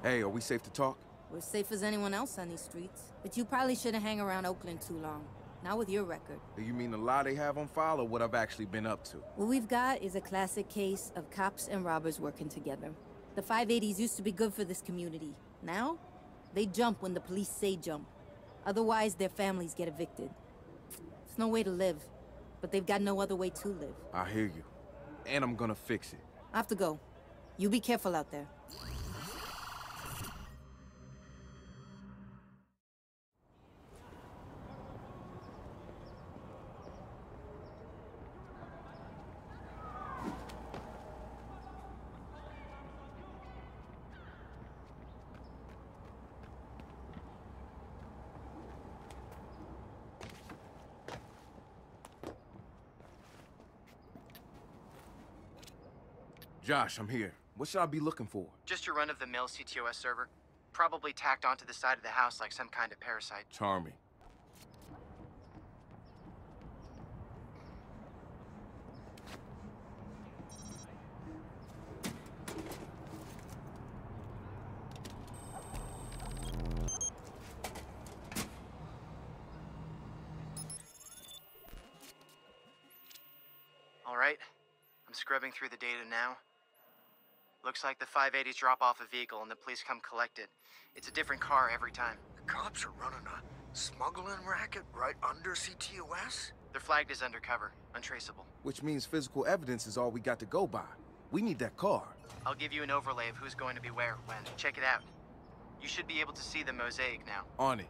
Hey, are we safe to talk? We're safe as anyone else on these streets. But you probably shouldn't hang around Oakland too long. Not with your record. You mean the lie they have on file, or what I've actually been up to? What we've got is a classic case of cops and robbers working together. The 580s used to be good for this community. Now, they jump when the police say jump. Otherwise, their families get evicted. It's no way to live, but they've got no other way to live. I hear you. And I'm gonna fix it. I have to go. You be careful out there. Josh, I'm here. What should I be looking for? Just your run-of-the-mill CTOS server. Probably tacked onto the side of the house like some kind of parasite. Charming. All right, I'm scrubbing through the data now. Looks like the 580s drop off a vehicle and the police come collect it. It's a different car every time. The cops are running a smuggling racket right under CTOS? They're flagged as undercover, untraceable. Which means physical evidence is all we got to go by. We need that car. I'll give you an overlay of who's going to be where, when. Check it out. You should be able to see the mosaic now. On it.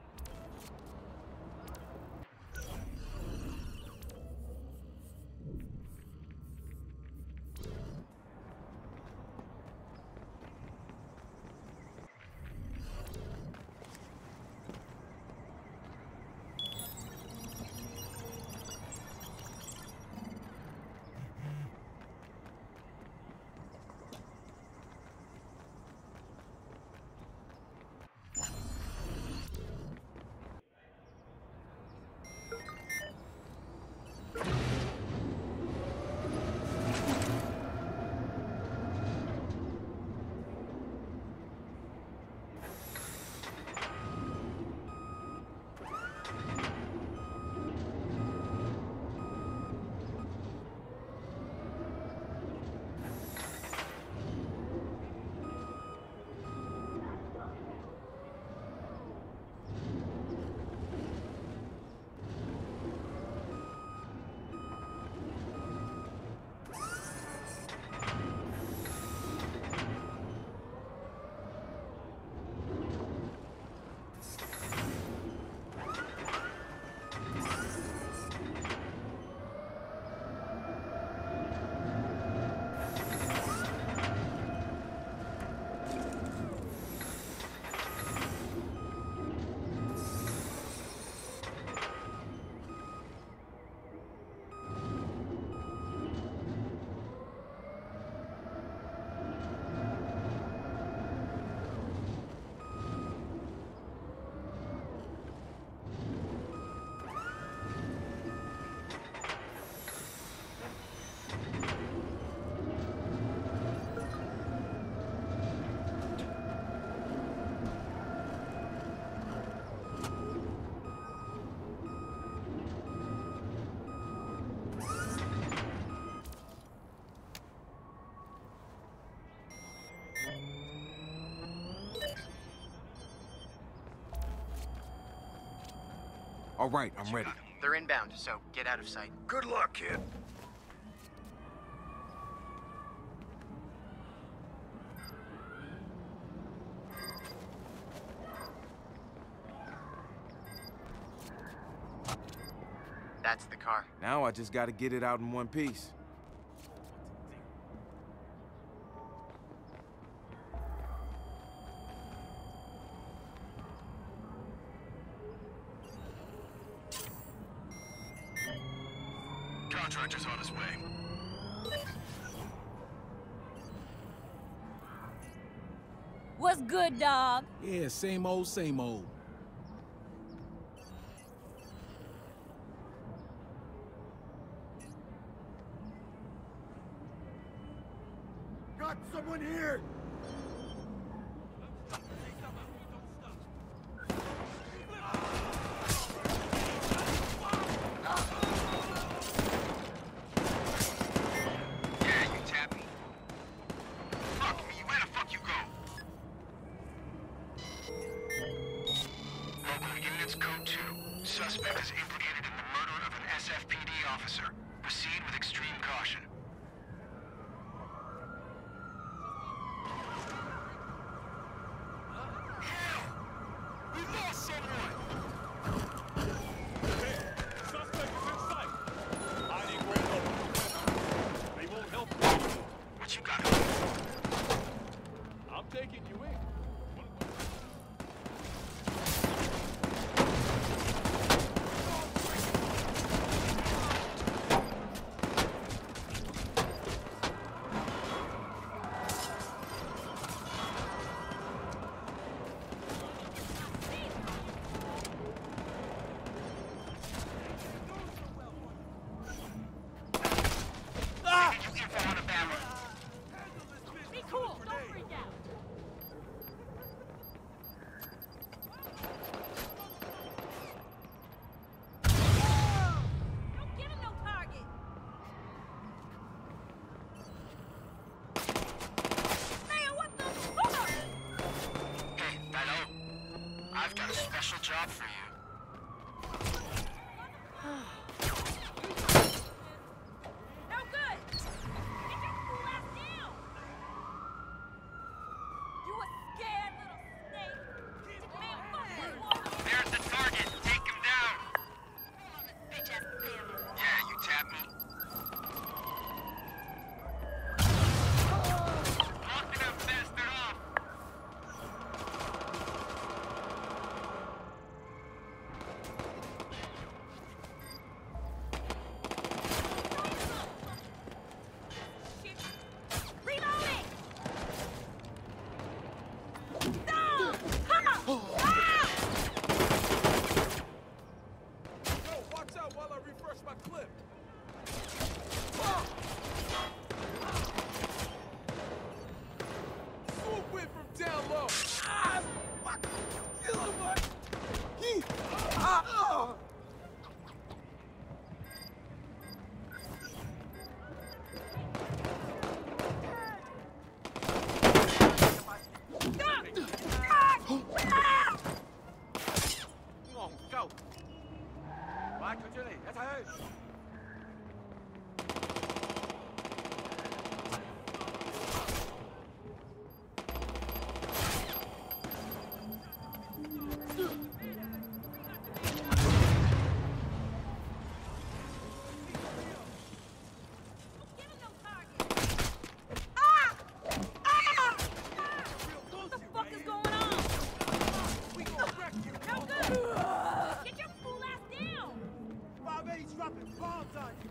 All right, I'm ready. They're inbound, so get out of sight. Good luck, kid. That's the car. Now I just gotta get it out in one piece. Contractor's on his way. What's good, dog? Yeah, same old, same old. Got someone here! suspect is implicated in the murder of an SFPD officer. Proceed with extreme caution. We lost someone! Hey, suspect is in sight! Hiding right over. They won't help you. What you got? I'm taking you in. Be cool. Don't freak out. Don't give him no target. Man, what the fuck? Hey, hello. I've got a special job for you. No good. Get your fool ass down. You a scared little snake. Man, fuck this one. There's the target. Take him down. Bitch ass family. Yeah, you tap me. Knocking that bastard off. Shit. Reloading. No! Ha! Ah! Yo, watch out while I refresh my clip. Swoop in from down low. Ah, fuck. Kill him, man. Yee. Ah. Go. Right, continue. That's ahead. Give him no target. Ah! Ah! What the fuck is going on? We gonna wreck you. No good. Get your fool ass down. 580's dropping bombs on you.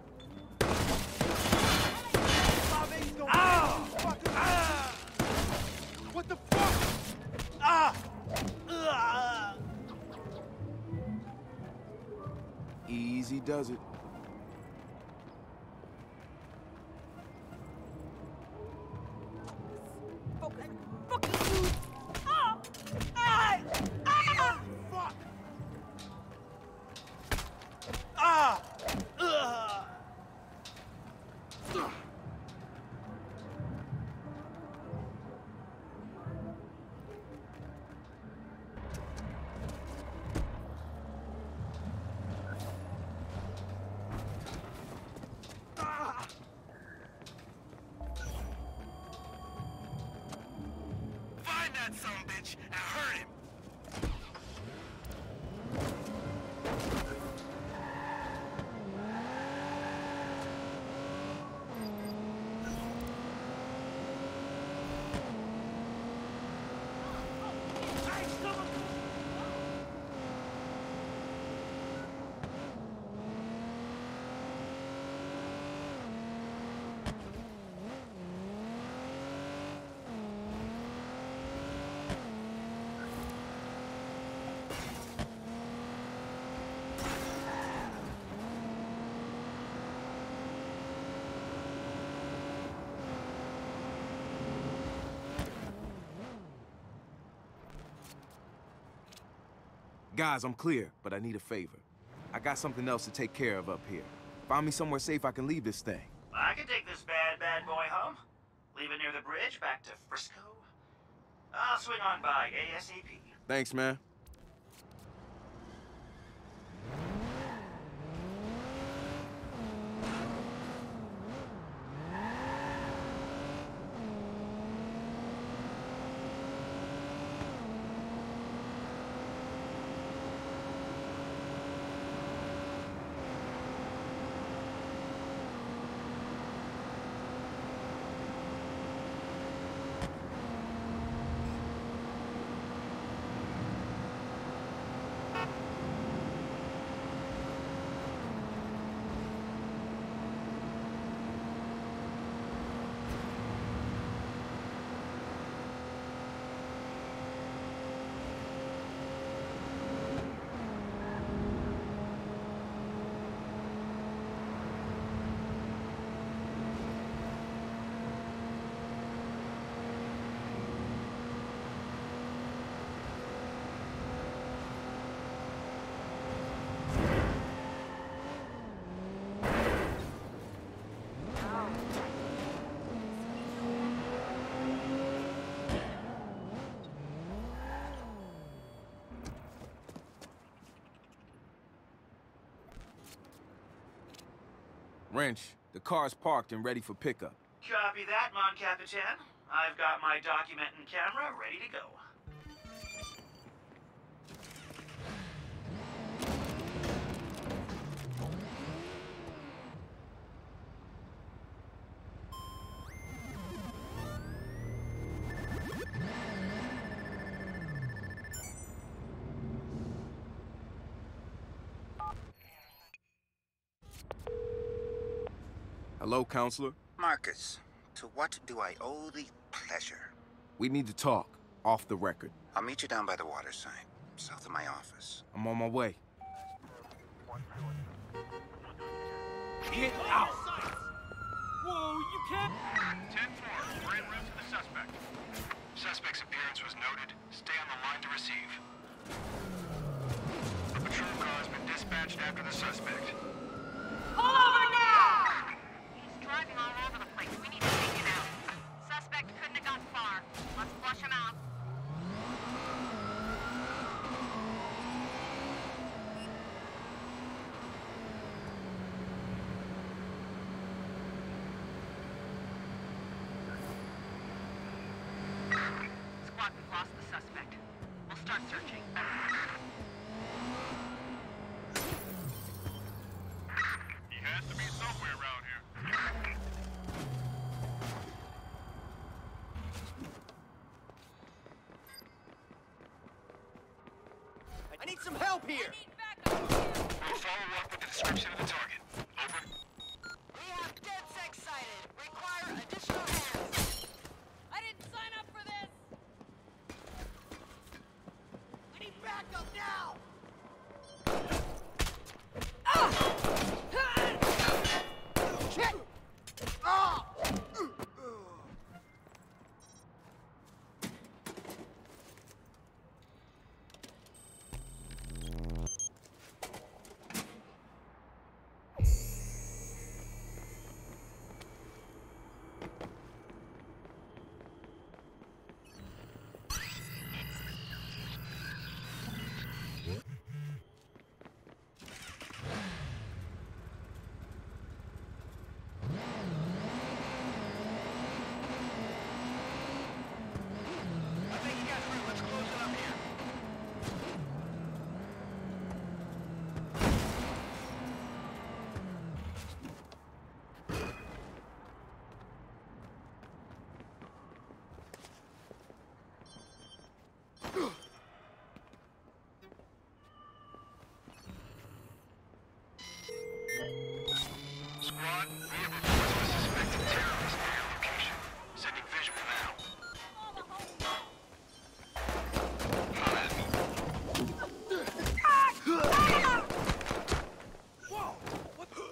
580's gonna what the fuck? Easy does it. Focus. Focus, dude. Ah! Ah! Ah! Fuck! Find that sumbitch and hurt him. Guys, I'm clear, but I need a favor. I got something else to take care of up here. Find me somewhere safe I can leave this thing. I can take this bad boy home. Leave it near the bridge back to Frisco. I'll swing on by ASAP. Thanks, man. Wrench, the car's parked and ready for pickup. Copy that, Mon Capitan. I've got my document and camera ready to go. Hello, counselor? Marcus, to what do I owe the pleasure? We need to talk, off the record. I'll meet you down by the water sign, south of my office. I'm on my way. Get out! Whoa, you can't... 10-4, we're en route to the suspect. Suspect's appearance was noted. Stay on the line to receive. A patrol car has been dispatched after the suspect. Pull over now! He's driving all over the place. We need to take him out. Suspect couldn't have gotten far. Let's flush him out. Squad, we've lost the suspect. We'll start searching. He has to be somewhere around here. I need some help here! We'll follow up with the description of the target. Over. We have dead sex sighted. Require additional hands. I didn't sign up for this. I need backup now! Shit! Ah! I think you got through. Let's close it up here. Squad, we have reports of a suspected terrorist near your location. Sending visual now. Whoa! What the...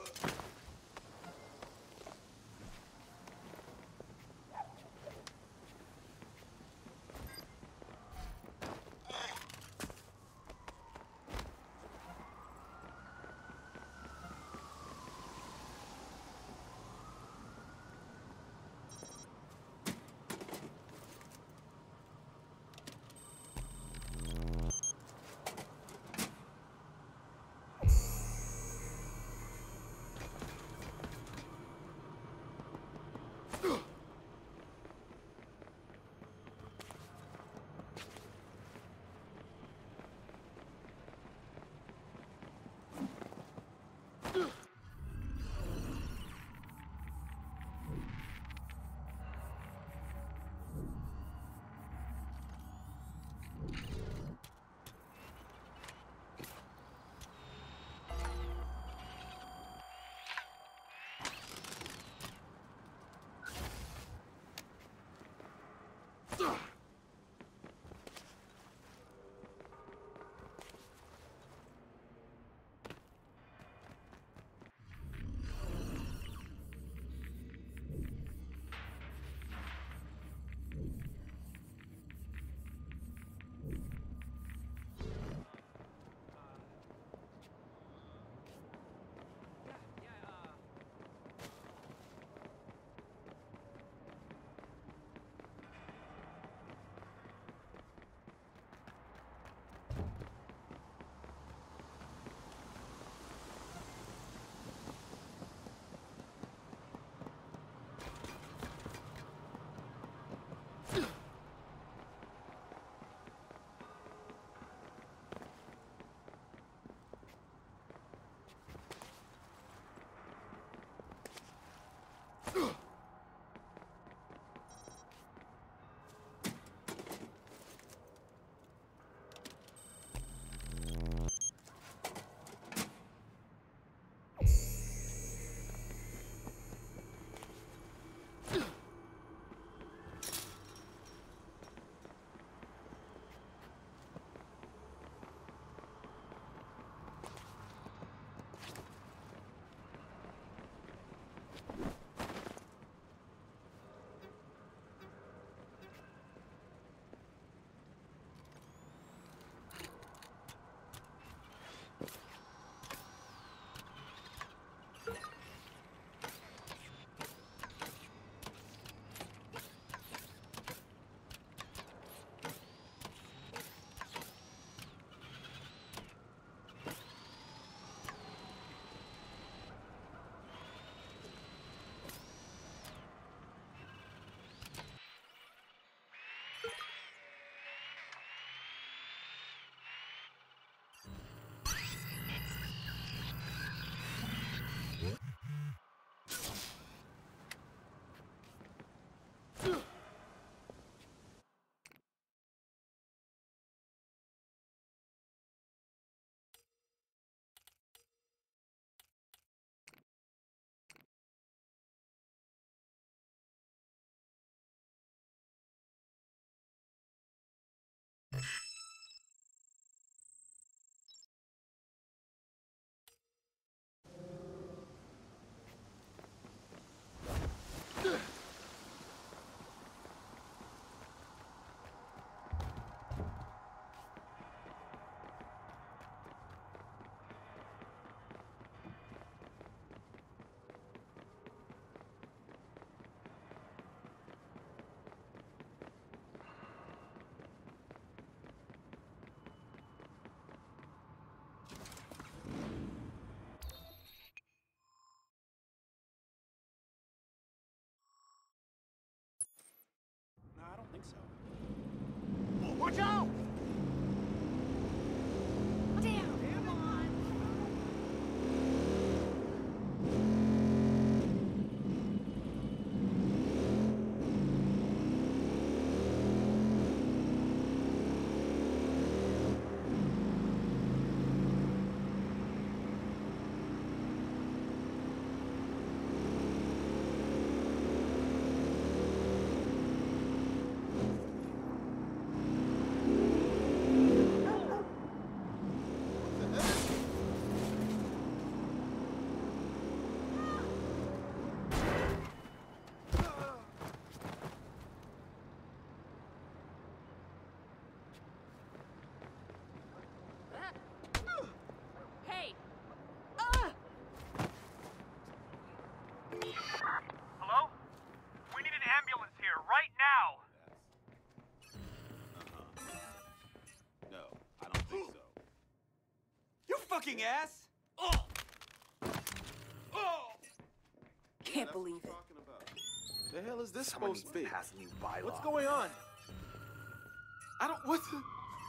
fucking ass! Oh! Oh! Can't believe it. The hell is this Someone supposed needs to be? to pass a new bylaw. What's going on? I don't. What the?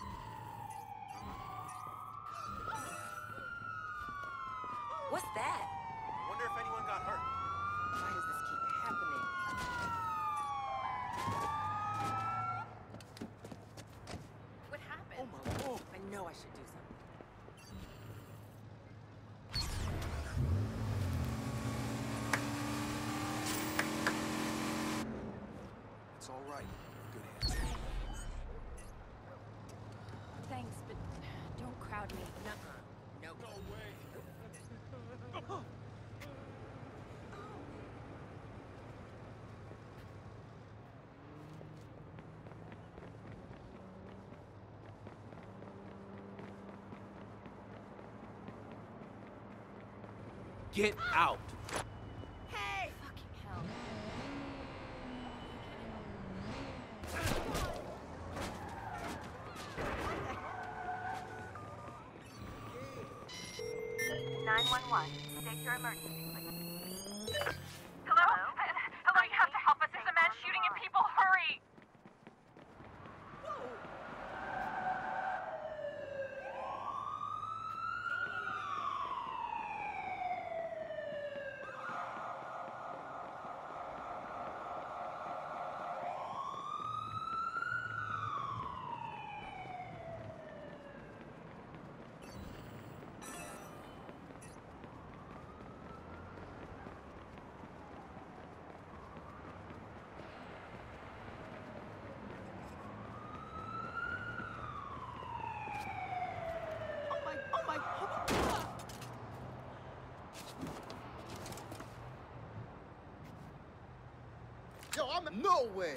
What's that? I wonder if anyone got hurt. Why does this keep happening? What happened? Oh my lord. I know I should do something. It's all right. Good answer. Thanks, but don't crowd me. Nuh-uh. No. No way. Get out. Hey! Fucking hell. 911. State your emergency, please. Hello? Hello, you have to help us. There's a man shooting at people. Hurry! Yo, no way.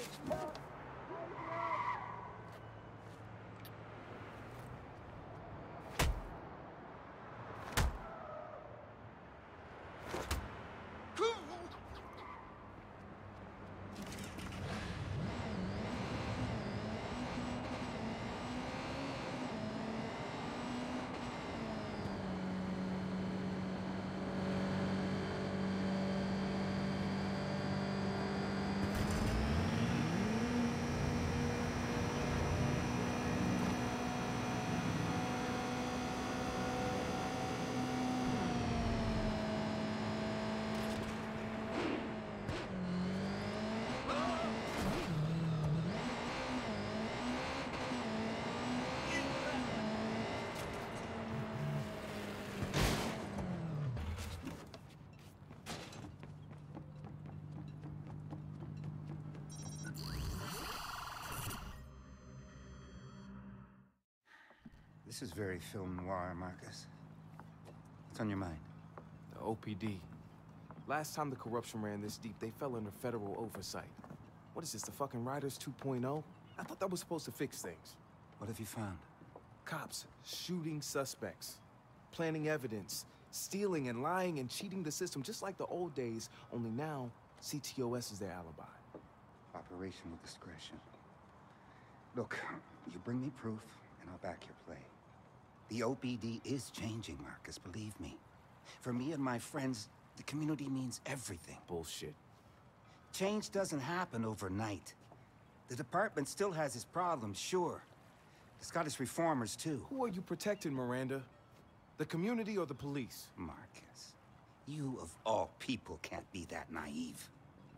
This is very film noir, Marcus. What's on your mind? The OPD. Last time the corruption ran this deep, they fell under federal oversight. What is this, the fucking Riders 2.0? I thought that was supposed to fix things. What have you found? Cops shooting suspects, planting evidence, stealing and lying and cheating the system just like the old days, only now CTOS is their alibi. Operational discretion. Look, you bring me proof, and I'll back your play. The OPD is changing, Marcus, believe me. For me and my friends, the community means everything. Bullshit. Change doesn't happen overnight. The department still has its problems, sure. It's got its reformers, too. Who are you protecting, Miranda? The community or the police? Marcus, you of all people can't be that naive.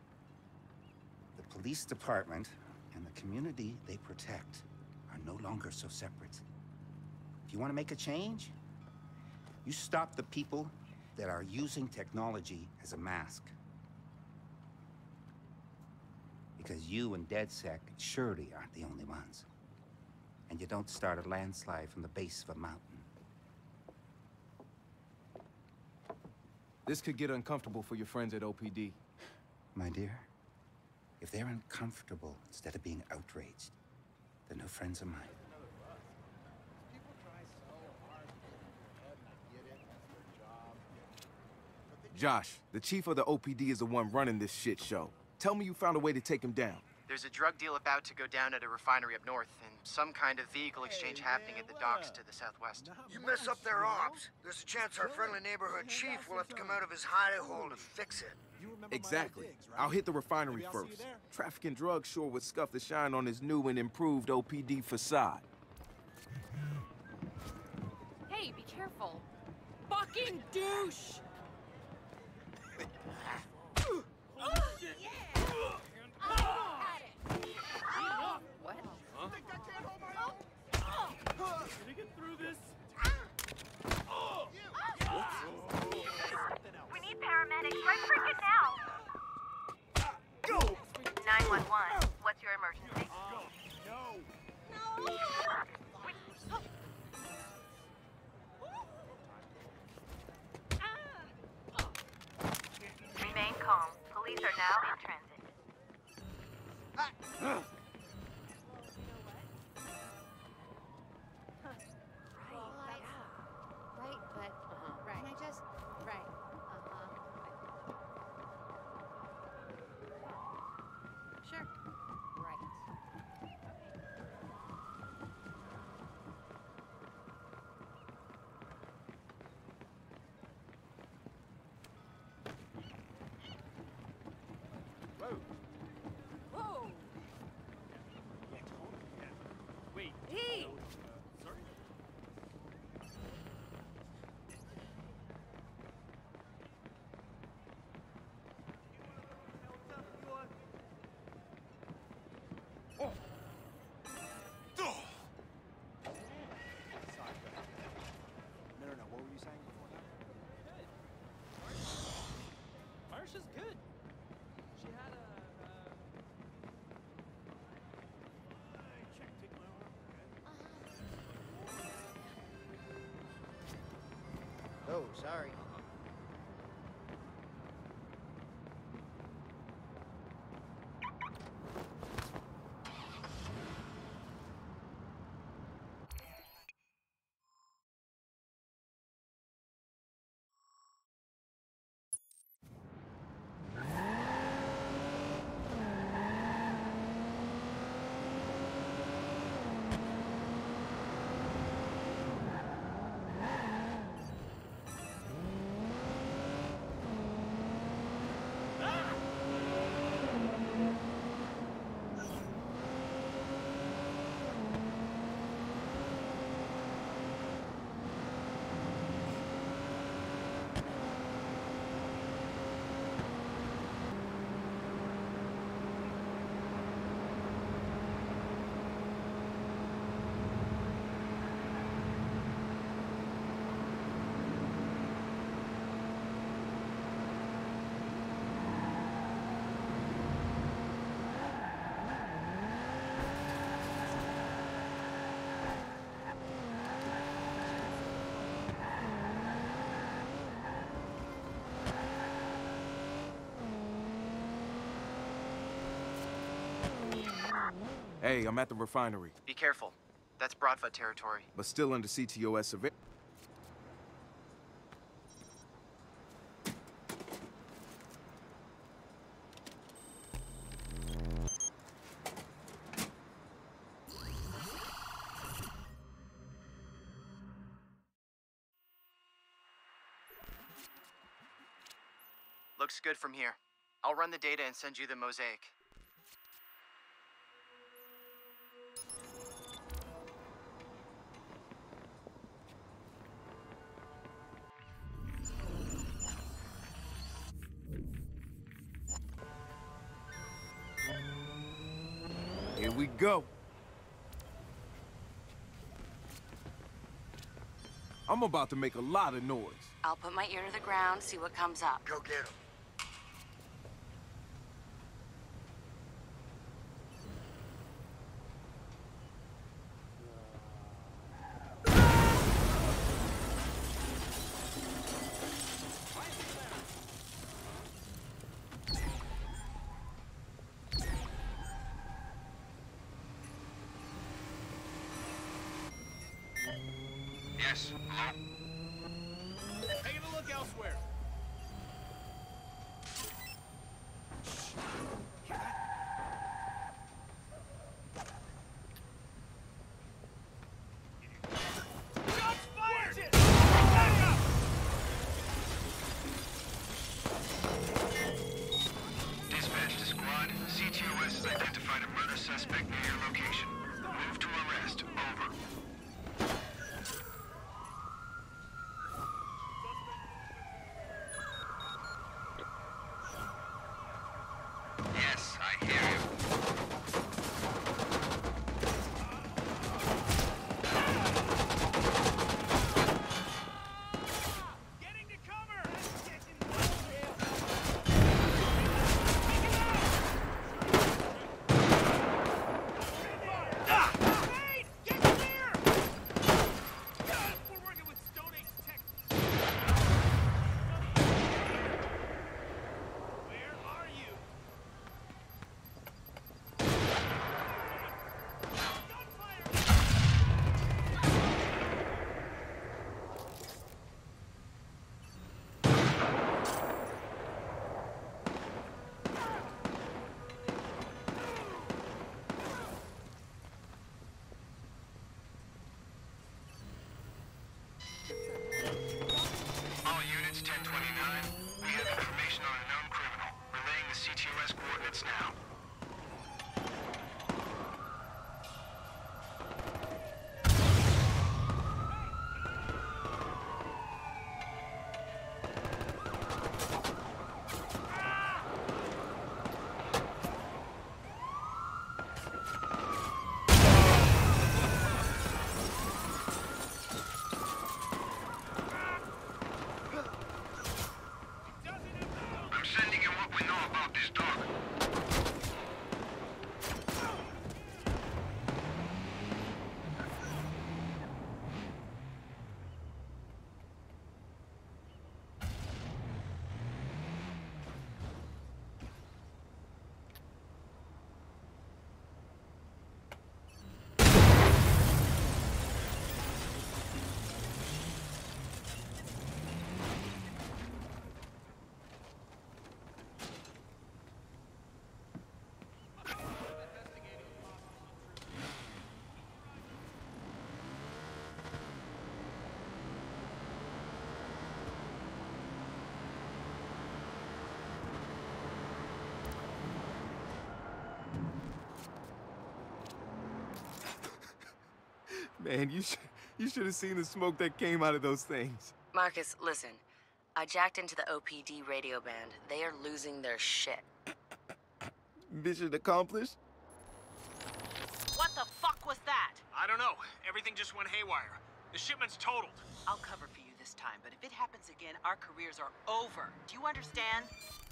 The police department and the community they protect are no longer so separate. If you want to make a change, you stop the people that are using technology as a mask. Because you and DedSec surely aren't the only ones. And you don't start a landslide from the base of a mountain. This could get uncomfortable for your friends at OPD. My dear, if they're uncomfortable instead of being outraged, they're no friends of mine. Josh, the chief of the OPD is the one running this shit show. Tell me you found a way to take him down. There's a drug deal about to go down at a refinery up north, and some kind of vehicle exchange happening at the docks to the southwest. You mess up their ops, there's a chance our friendly neighborhood chief will have to come out of his hidey hole to fix it. Exactly. I'll hit the refinery first. Trafficking drugs sure would scuff the shine on his new and improved OPD facade. Hey, be careful. Fucking douche! What? Huh? Can I get through this? We need paramedics right freaking now! 911, what's your emergency? Remain calm. Police are now in transit. Right, but right. Can I just right? Sure. Right. Whoa! Yeah, totally. Yeah. Wait. Hey! Sorry? No, what were you saying before that? Marsha's good. She had a, check, take my arm. Oh, sorry. Hey, I'm at the refinery, Be careful. That's Broadfoot territory. but still under CTOS surveillance. Looks good from here. I'll run the data and send you the mosaic. Here we go. I'm about to make a lot of noise. I'll put my ear to the ground, see what comes up. Go get him. Yes, hello? Taking a look elsewhere. CTOS has identified a murder suspect near your location. Move to arrest. Over. Yes, I hear you. All units, 1029. We have information on a known criminal. Relaying the CTOS coordinates now. I'm sending you what we know about this dog. Man, you should have seen the smoke that came out of those things. Marcus, listen. I jacked into the OPD radio band. They are losing their shit. Mission accomplished? What the fuck was that? I don't know. Everything just went haywire. The shipment's totaled. I'll cover for you this time, but if it happens again, our careers are over. Do you understand?